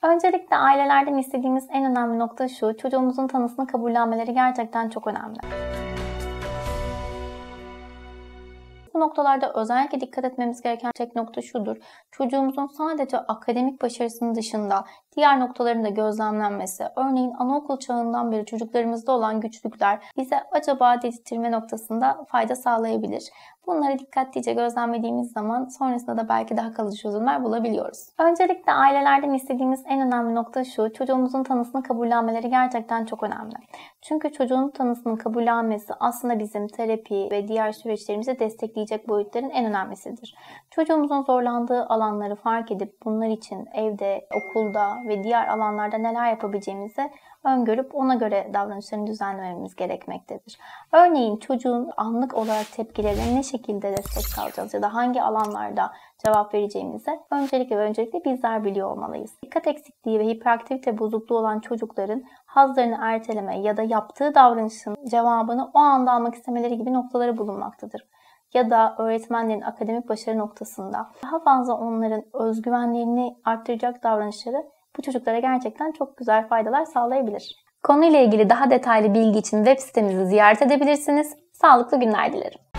Öncelikle ailelerden istediğimiz en önemli nokta şu: çocuğumuzun tanısını kabullenmeleri gerçekten çok önemli. Bu noktalarda özellikle dikkat etmemiz gereken tek nokta şudur: çocuğumuzun sadece akademik başarısının dışında diğer noktaların da gözlemlenmesi. Örneğin anaokul çağından beri çocuklarımızda olan güçlükler bize acaba dedirtme noktasında fayda sağlayabilir. Bunları dikkatlice gözlemlediğimiz zaman sonrasında da belki daha kalıcı çözümler bulabiliyoruz. Öncelikle ailelerden istediğimiz en önemli nokta şu: çocuğumuzun tanısını kabullenmeleri gerçekten çok önemli. Çünkü çocuğun tanısının kabullenmesi aslında bizim terapi ve diğer süreçlerimizi destekleyecek boyutların en önemlisidir. Çocuğumuzun zorlandığı alanları fark edip bunlar için evde, okulda ve diğer alanlarda neler yapabileceğimizi öngörüp ona göre davranışlarını düzenlememiz gerekmektedir. Örneğin çocuğun anlık olarak tepkilerine ne şekilde destek sağlayacağız ya da hangi alanlarda cevap vereceğimizi öncelikle bizler biliyor olmalıyız. Dikkat eksikliği ve hiperaktivite bozukluğu olan çocukların hazlarını erteleme ya da yaptığı davranışın cevabını o anda almak istemeleri gibi noktaları bulunmaktadır. Ya da öğretmenlerin akademik başarı noktasında daha fazla onların özgüvenlerini arttıracak davranışları bu çocuklara gerçekten çok güzel faydalar sağlayabilir. Konuyla ilgili daha detaylı bilgi için web sitemizi ziyaret edebilirsiniz. Sağlıklı günler dilerim.